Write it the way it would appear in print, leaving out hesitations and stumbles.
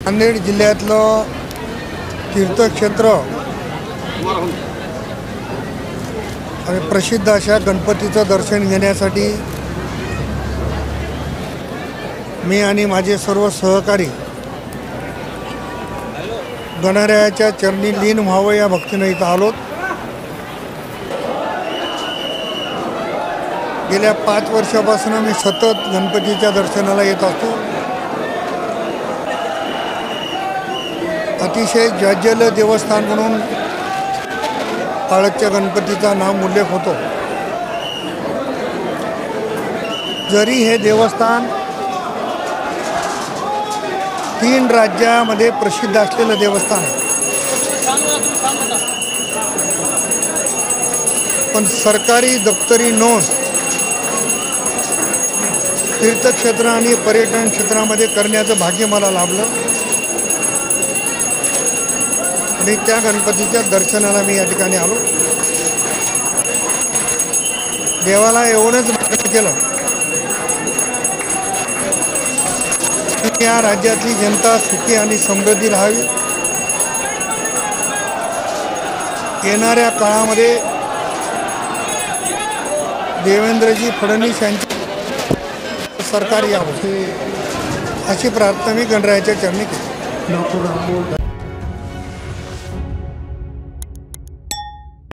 नांदेड जिल्ह्यातलं तीर्थक्षेत्र आणि प्रसिद्ध अशा गणपतीचं दर्शन घेण्यासाठी मी आणि माझे सर्व सहकारी गणरायाच्या चरणी लीन व्हावं या भक्तीनं इथं आलोत। गेल्या 5 वर्षापासून मी सतत गणपतीच्या दर्शनाला येत असतो। अतिशय ज्वाज्याल देवस्थान म्हणून काळच्या गणपतीचा नाव उल्लेख होतो। जरी हे देवस्थान 3 राज्यामध्ये प्रसिद्ध असलेलं देवस्थान आहे, पण सरकारी दप्तरी नोंद तीर्थक्षेत्र आणि पर्यटन क्षेत्रामध्ये करण्याचं भाग्य मला लाभलं आणि त्या गणपतीच्या दर्शनाला मी या ठिकाणी आलो। देवाला एवढंच मागणं केलं की या राज्यातली जनता सुखी आणि समृद्धी राहावी। येणाऱ्या काळामध्ये देवेंद्रजी फडणवीस यांचे सरकार यावं अशी प्रार्थना मी गणरायाच्या चरणी केली।